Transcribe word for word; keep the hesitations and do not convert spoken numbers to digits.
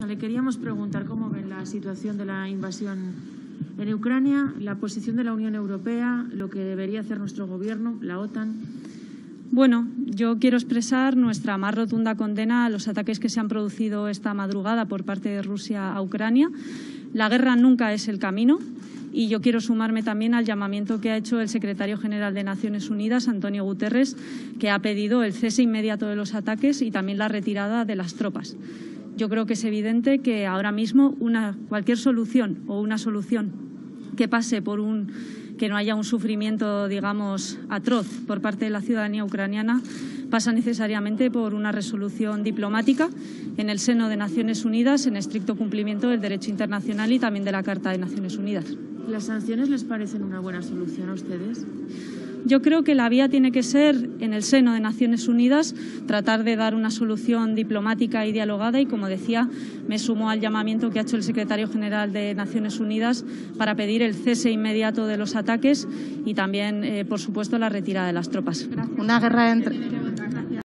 Le queríamos preguntar cómo ven la situación de la invasión en Ucrania, la posición de la Unión Europea, lo que debería hacer nuestro gobierno, la OTAN. Bueno, yo quiero expresar nuestra más rotunda condena a los ataques que se han producido esta madrugada por parte de Rusia a Ucrania. La guerra nunca es el camino y yo quiero sumarme también al llamamiento que ha hecho el secretario general de Naciones Unidas, Antonio Guterres, que ha pedido el cese inmediato de los ataques y también la retirada de las tropas. Yo creo que es evidente que ahora mismo una, cualquier solución o una solución que pase por un que no haya un sufrimiento, digamos, atroz por parte de la ciudadanía ucraniana pasa necesariamente por una resolución diplomática en el seno de Naciones Unidas en estricto cumplimiento del derecho internacional y también de la Carta de Naciones Unidas. ¿Las sanciones les parecen una buena solución a ustedes? Yo creo que la vía tiene que ser, en el seno de Naciones Unidas, tratar de dar una solución diplomática y dialogada y, como decía, me sumo al llamamiento que ha hecho el secretario general de Naciones Unidas para pedir el cese inmediato de los ataques y también, eh, por supuesto, la retirada de las tropas. Una guerra entre...